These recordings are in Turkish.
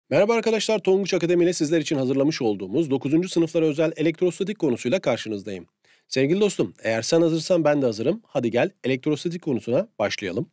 Merhaba arkadaşlar, Tonguç Akademi ile sizler için hazırlamış olduğumuz 9. sınıflara özel elektrostatik konusuyla karşınızdayım. Sevgili dostum, eğer sen hazırsan ben de hazırım. Hadi gel elektrostatik konusuna başlayalım.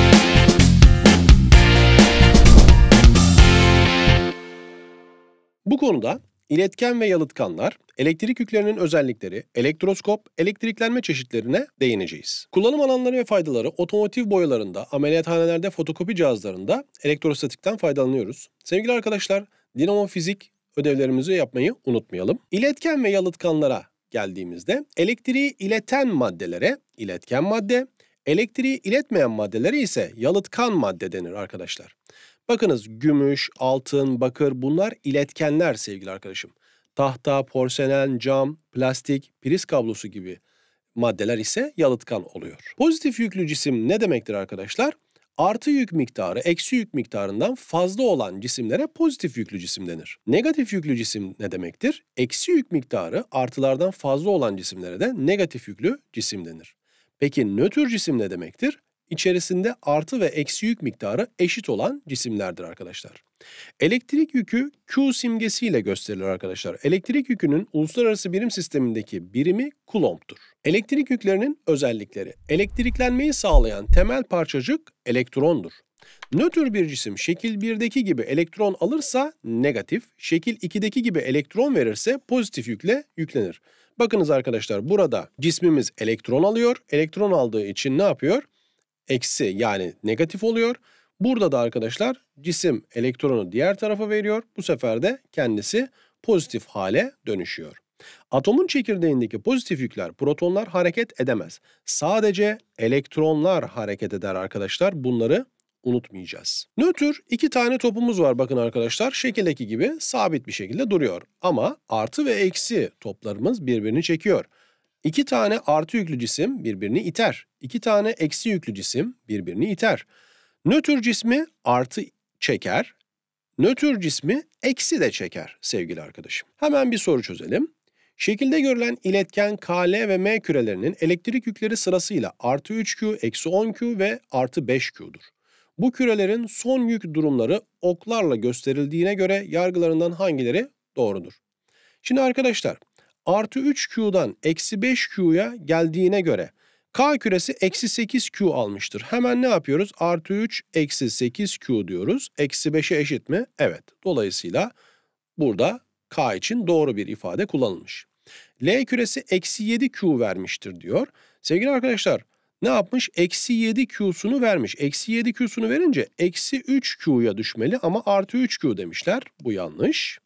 Bu konuda iletken ve yalıtkanlar, elektrik yüklerinin özellikleri, elektroskop, elektriklenme çeşitlerine değineceğiz. Kullanım alanları ve faydaları otomotiv boyalarında, ameliyathanelerde, fotokopi cihazlarında elektrostatikten faydalanıyoruz. Sevgili arkadaşlar, dinamo fizik ödevlerimizi yapmayı unutmayalım. İletken ve yalıtkanlara geldiğimizde elektriği ileten maddelere iletken madde, elektriği iletmeyen maddelere ise yalıtkan madde denir arkadaşlar. Bakınız gümüş, altın, bakır bunlar iletkenler sevgili arkadaşım. Tahta, porselen, cam, plastik, priz kablosu gibi maddeler ise yalıtkan oluyor. Pozitif yüklü cisim ne demektir arkadaşlar? Artı yük miktarı eksi yük miktarından fazla olan cisimlere pozitif yüklü cisim denir. Negatif yüklü cisim ne demektir? Eksi yük miktarı artılardan fazla olan cisimlere de negatif yüklü cisim denir. Peki nötr cisim ne demektir? İçerisinde artı ve eksi yük miktarı eşit olan cisimlerdir arkadaşlar. Elektrik yükü Q simgesiyle gösterilir arkadaşlar. Elektrik yükünün uluslararası birim sistemindeki birimi Coulomb'tur. Elektrik yüklerinin özellikleri. Elektriklenmeyi sağlayan temel parçacık elektrondur. Nötr bir cisim şekil 1'deki gibi elektron alırsa negatif, şekil 2'deki gibi elektron verirse pozitif yükle yüklenir. Bakınız arkadaşlar burada cismimiz elektron alıyor. Elektron aldığı için ne yapıyor? Eksi yani negatif oluyor. Burada da arkadaşlar cisim elektronu diğer tarafa veriyor. Bu sefer de kendisi pozitif hale dönüşüyor. Atomun çekirdeğindeki pozitif yükler, protonlar hareket edemez. Sadece elektronlar hareket eder arkadaşlar. Bunları unutmayacağız. Nötr iki tane topumuz var bakın arkadaşlar. Şekildeki gibi sabit bir şekilde duruyor. Ama artı ve eksi toplarımız birbirini çekiyor. İki tane artı yüklü cisim birbirini iter. İki tane eksi yüklü cisim birbirini iter. Nötr cismi artı çeker, nötr cismi eksi de çeker sevgili arkadaşım. Hemen bir soru çözelim. Şekilde görülen iletken Kl ve M kürelerinin elektrik yükleri sırasıyla artı 3Q, eksi 10Q ve artı 5Q'dur. Bu kürelerin son yük durumları oklarla gösterildiğine göre yargılarından hangileri doğrudur? Şimdi arkadaşlar artı 3Q'dan eksi 5Q'ya geldiğine göre K küresi eksi 8Q almıştır. Hemen ne yapıyoruz? Artı 3 eksi 8Q diyoruz. Eksi 5'e eşit mi? Evet. Dolayısıyla burada K için doğru bir ifade kullanılmış. L küresi eksi 7Q vermiştir diyor. Sevgili arkadaşlar ne yapmış? Eksi 7Q'sunu vermiş. Eksi 7Q'sunu verince eksi 3Q'ya düşmeli ama artı 3Q demişler. Bu yanlış.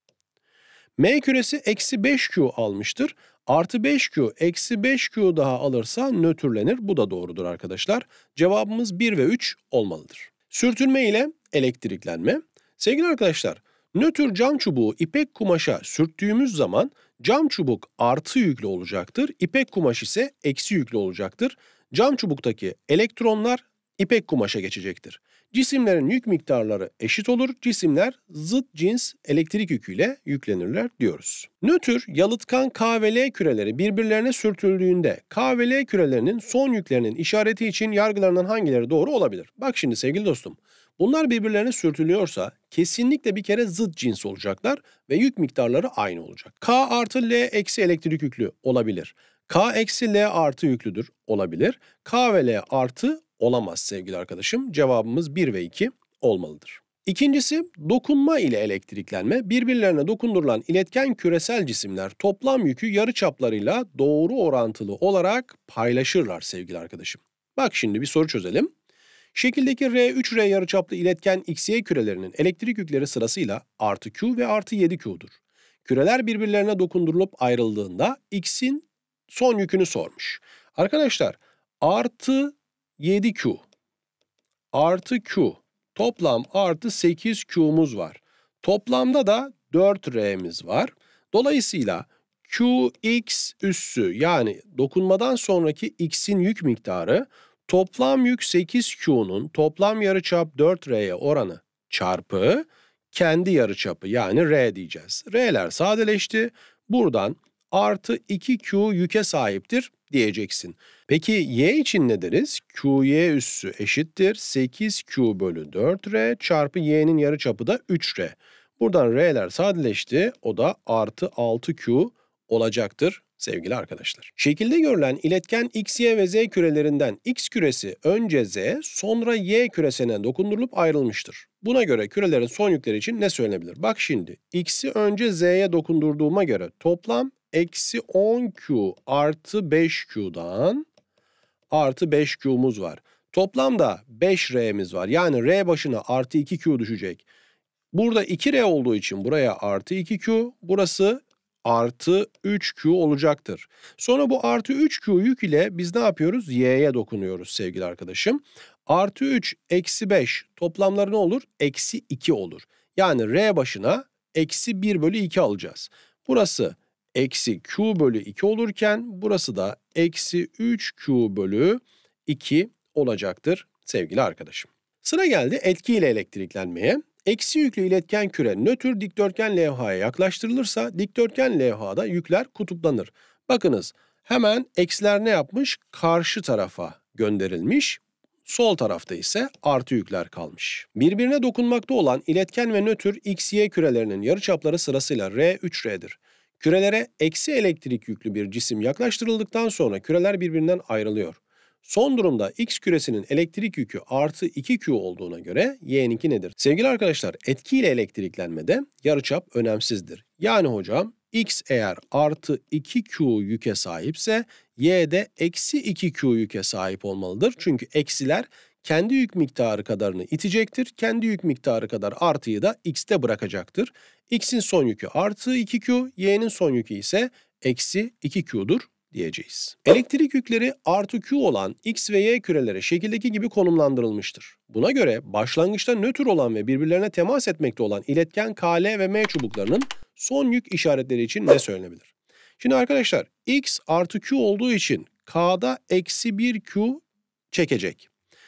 M küresi eksi 5Q almıştır. Artı 5Q eksi 5Q daha alırsa nötrlenir. Bu da doğrudur arkadaşlar. Cevabımız 1 ve 3 olmalıdır. Sürtünme ile elektriklenme. Sevgili arkadaşlar, nötr cam çubuğu ipek kumaşa sürttüğümüz zaman cam çubuk artı yüklü olacaktır. İpek kumaş ise eksi yüklü olacaktır. Cam çubuktaki elektronlar ipek kumaşa geçecektir. Cisimlerin yük miktarları eşit olur. Cisimler zıt cins elektrik yüküyle yüklenirler diyoruz. Nötr, yalıtkan K ve L küreleri birbirlerine sürtüldüğünde K ve L kürelerinin son yüklerinin işareti için yargılarından hangileri doğru olabilir? Bak şimdi sevgili dostum. Bunlar birbirlerine sürtülüyorsa kesinlikle bir kere zıt cins olacaklar ve yük miktarları aynı olacak. K artı L eksi elektrik yüklü olabilir. K eksi L artı yüklüdür olabilir. K ve L artı olamaz sevgili arkadaşım. Cevabımız 1 ve 2 olmalıdır. İkincisi dokunma ile elektriklenme. Birbirlerine dokundurulan iletken küresel cisimler toplam yükü yarıçaplarıyla doğru orantılı olarak paylaşırlar sevgili arkadaşım. Bak şimdi bir soru çözelim. Şekildeki R3R yarıçaplı iletken XY kürelerinin elektrik yükleri sırasıyla artı Q ve artı 7Q'dur. Küreler birbirlerine dokundurulup ayrıldığında X'in son yükünü sormuş. Arkadaşlar artı 7Q artı Q toplam artı 8Q'muz var. Toplamda da 4R'miz var. Dolayısıyla Qx üssü yani dokunmadan sonraki X'in yük miktarı toplam yük 8Q'nun toplam yarıçap 4R'ye oranı çarpı kendi yarıçapı yani R diyeceğiz. R'ler sadeleşti. Buradan artı 2Q yüke sahiptir diyeceksin. Peki y için ne deriz? QY üssü eşittir 8Q bölü 4R çarpı y'nin yarıçapı da 3R. Buradan r'ler sadeleşti. O da artı 6Q olacaktır sevgili arkadaşlar. Şekilde görülen iletken x, y ve z kürelerinden x küresi önce z, sonra y küresine dokundurulup ayrılmıştır. Buna göre kürelerin son yükleri için ne söylenebilir? Bak şimdi, x'i önce z'ye dokundurduğuma göre toplam eksi 10Q artı 5Q'dan artı 5Q'muz var. Toplamda 5R'miz var. Yani R başına artı 2Q düşecek. Burada 2R olduğu için buraya artı 2Q, burası artı 3Q olacaktır. Sonra bu artı 3Q yük ile biz ne yapıyoruz? Y'ye dokunuyoruz sevgili arkadaşım. Artı 3 eksi 5 toplamları ne olur? Eksi 2 olur. Yani R başına eksi 1 bölü 2 alacağız. Burası eksi Q bölü 2 olurken burası da eksi 3Q bölü 2 olacaktır sevgili arkadaşım. Sıra geldi etki ile elektriklenmeye. Eksi yüklü iletken küre nötr dikdörtgen levhaya yaklaştırılırsa dikdörtgen levhada yükler kutuplanır. Bakınız hemen eksiler ne yapmış? Karşı tarafa gönderilmiş. Sol tarafta ise artı yükler kalmış. Birbirine dokunmakta olan iletken ve nötr x, y kürelerinin yarıçapları sırasıyla R, 3R'dir. Kürelere eksi elektrik yüklü bir cisim yaklaştırıldıktan sonra küreler birbirinden ayrılıyor. Son durumda x küresinin elektrik yükü artı 2Q olduğuna göre y'ninki nedir? Sevgili arkadaşlar, etkiyle elektriklenmede yarıçap önemsizdir. Yani hocam x eğer artı 2Q yüke sahipse y de eksi 2Q yüke sahip olmalıdır. Çünkü eksiler kendi yük miktarı kadarını itecektir. Kendi yük miktarı kadar artıyı da x'te bırakacaktır. X'in son yükü artı 2Q, y'nin son yükü ise eksi 2Q'dur diyeceğiz. Elektrik yükleri artı Q olan X ve Y küreleri şekildeki gibi konumlandırılmıştır. Buna göre başlangıçta nötr olan ve birbirlerine temas etmekte olan iletken K, L ve M çubuklarının son yük işaretleri için ne söylenebilir? Şimdi arkadaşlar X artı Q olduğu için K'da eksi 1Q çekecek.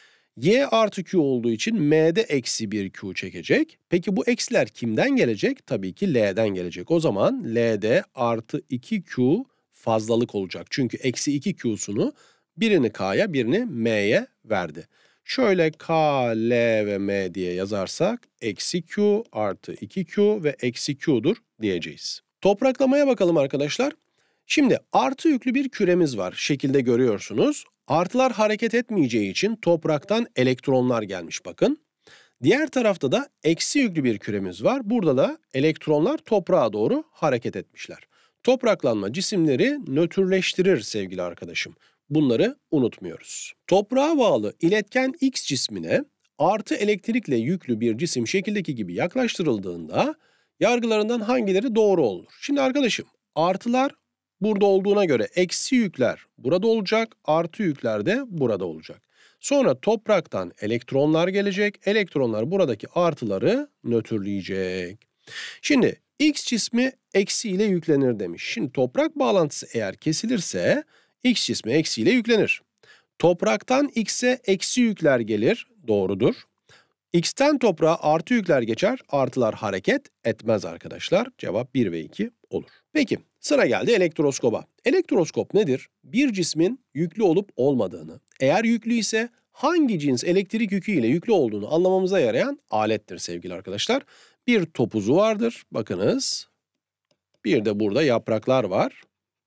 Y artı Q olduğu için M'de eksi 1Q çekecek. Peki bu eksiler kimden gelecek? Tabii ki L'den gelecek. O zaman L'de artı 2Q fazlalık olacak. Çünkü eksi 2Q'sunu birini K'ya birini M'ye verdi. Şöyle K, L ve M diye yazarsak eksi Q artı 2Q ve eksi Q'dur diyeceğiz. Topraklamaya bakalım arkadaşlar. Şimdi artı yüklü bir küremiz var. Şekilde görüyorsunuz. Artılar hareket etmeyeceği için topraktan elektronlar gelmiş bakın. Diğer tarafta da eksi yüklü bir küremiz var. Burada da elektronlar toprağa doğru hareket etmişler. Topraklanma cisimleri nötrleştirir sevgili arkadaşım. Bunları unutmuyoruz. Toprağa bağlı iletken X cismine artı elektrikle yüklü bir cisim şekildeki gibi yaklaştırıldığında yargılarından hangileri doğru olur? Şimdi arkadaşım artılar burada olduğuna göre eksi yükler burada olacak, artı yükler de burada olacak. Sonra topraktan elektronlar gelecek, elektronlar buradaki artıları nötrleyecek. Şimdi X cismi eksi ile yüklenir demiş. Şimdi toprak bağlantısı eğer kesilirse X cismi eksi ile yüklenir. Topraktan X'e eksi yükler gelir, doğrudur. X'ten toprağa artı yükler geçer, artılar hareket etmez arkadaşlar. Cevap 1 ve 2 olur. Peki sıra geldi elektroskoba. Elektroskop nedir? Bir cismin yüklü olup olmadığını, eğer yüklü ise hangi cins elektrik yükü ile yüklü olduğunu anlamamıza yarayan alettir sevgili arkadaşlar. Bir topuzu vardır, bakınız. Bir de burada yapraklar var.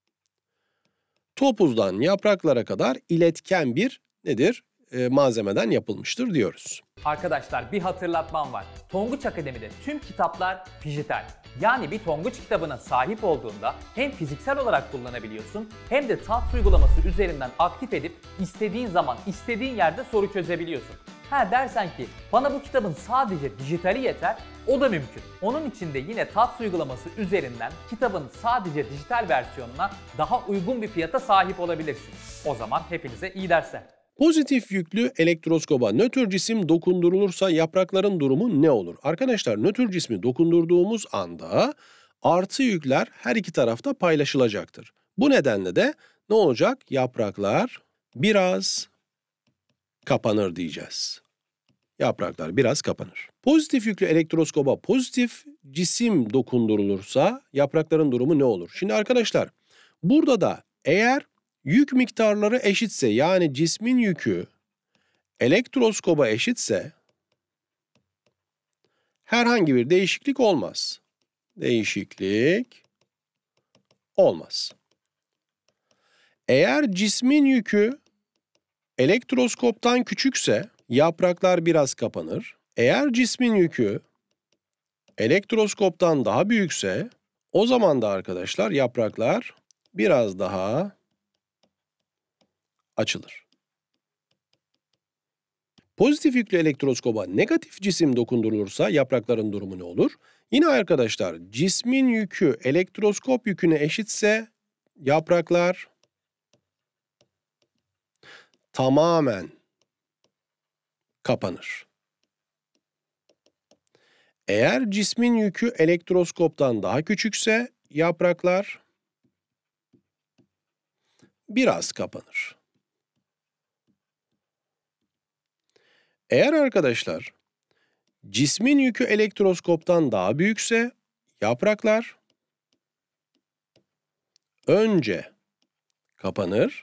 Topuzdan yapraklara kadar iletken bir nedir? Malzemeden yapılmıştır diyoruz. Arkadaşlar bir hatırlatmam var. Tonguç Akademi'de tüm kitaplar dijital. Yani bir Tonguç kitabına sahip olduğunda hem fiziksel olarak kullanabiliyorsun hem de TATS uygulaması üzerinden aktif edip istediğin zaman istediğin yerde soru çözebiliyorsun. Ha dersen ki bana bu kitabın sadece dijitali yeter, o da mümkün. Onun için de yine TATS uygulaması üzerinden kitabın sadece dijital versiyonuna daha uygun bir fiyata sahip olabilirsin. O zaman hepinize iyi dersler. Pozitif yüklü elektroskoba nötr cisim dokundurulursa yaprakların durumu ne olur? Arkadaşlar nötr cismi dokundurduğumuz anda artı yükler her iki tarafta paylaşılacaktır. Bu nedenle de ne olacak? Yapraklar biraz kapanır diyeceğiz. Yapraklar biraz kapanır. Pozitif yüklü elektroskoba pozitif cisim dokundurulursa yaprakların durumu ne olur? Şimdi arkadaşlar Burada da eğer yük miktarları eşitse, yani cismin yükü elektroskoba eşitse herhangi bir değişiklik olmaz. Değişiklik olmaz. Eğer cismin yükü elektroskoptan küçükse yapraklar biraz kapanır. Eğer cismin yükü elektroskoptan daha büyükse o zaman da arkadaşlar yapraklar biraz daha açılır. Pozitif yüklü elektroskoba negatif cisim dokundurulursa yaprakların durumu ne olur? Yine arkadaşlar cismin yükü elektroskop yüküne eşitse yapraklar tamamen kapanır. Eğer cismin yükü elektroskoptan daha küçükse yapraklar biraz kapanır. Eğer arkadaşlar cismin yükü elektroskoptan daha büyükse yapraklar önce kapanır,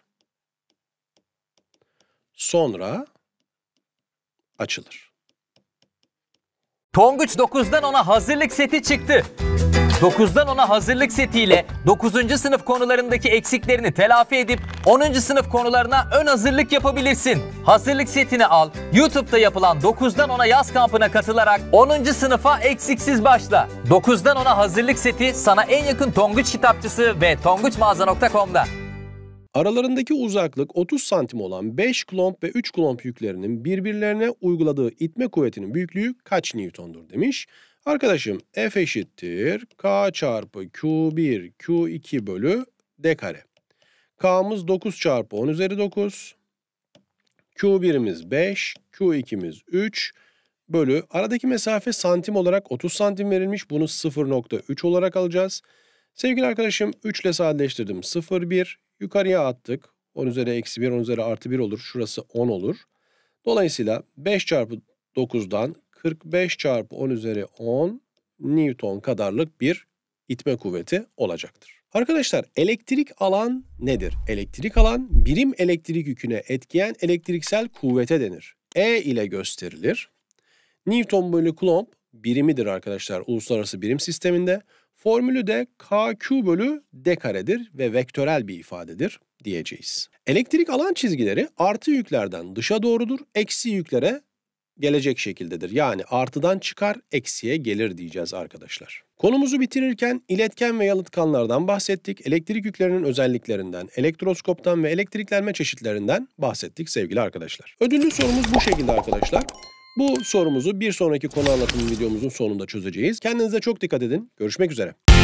sonra açılır. Tonguç 9'dan 10'a hazırlık seti çıktı. 9'dan 10'a hazırlık setiyle 9. sınıf konularındaki eksiklerini telafi edip 10. sınıf konularına ön hazırlık yapabilirsin. Hazırlık setini al, YouTube'da yapılan 9'dan 10'a yaz kampına katılarak 10. sınıfa eksiksiz başla. 9'dan 10'a hazırlık seti sana en yakın Tonguç kitapçısı ve tonguçmağaza.com'da. Aralarındaki uzaklık 30 santim olan 5 kulomb ve 3 kulomb yüklerinin birbirlerine uyguladığı itme kuvvetinin büyüklüğü kaç Newton'dur demiş. Arkadaşım F eşittir K çarpı Q1 Q2 bölü D kare. K'mız 9 çarpı 10 üzeri 9. Q1'imiz 5, Q2'miz 3 bölü aradaki mesafe santim olarak 30 santim verilmiş. Bunu 0,3 olarak alacağız. Sevgili arkadaşım 3 ile sadeleştirdim. 0,1 yukarıya attık. 10 üzeri eksi 1, 10 üzeri artı 1 olur. Şurası 10 olur. Dolayısıyla 5 çarpı 9'dan 45 çarpı 10 üzeri 10 Newton kadarlık bir itme kuvveti olacaktır. Arkadaşlar elektrik alan nedir? Elektrik alan birim elektrik yüküne etkileyen elektriksel kuvvete denir. E ile gösterilir. Newton bölü Coulomb birimidir arkadaşlar uluslararası birim sisteminde. Formülü de KQ bölü D karedir ve vektörel bir ifadedir diyeceğiz. Elektrik alan çizgileri artı yüklerden dışa doğrudur, eksi yüklere gelecek şekildedir. Yani artıdan çıkar, eksiye gelir diyeceğiz arkadaşlar. Konumuzu bitirirken iletken ve yalıtkanlardan bahsettik. Elektrik yüklerinin özelliklerinden, elektroskoptan ve elektriklenme çeşitlerinden bahsettik sevgili arkadaşlar. Ödüllü sorumuz bu şekilde arkadaşlar. Bu sorumuzu bir sonraki konu anlatımı videomuzun sonunda çözeceğiz. Kendinize çok dikkat edin. Görüşmek üzere.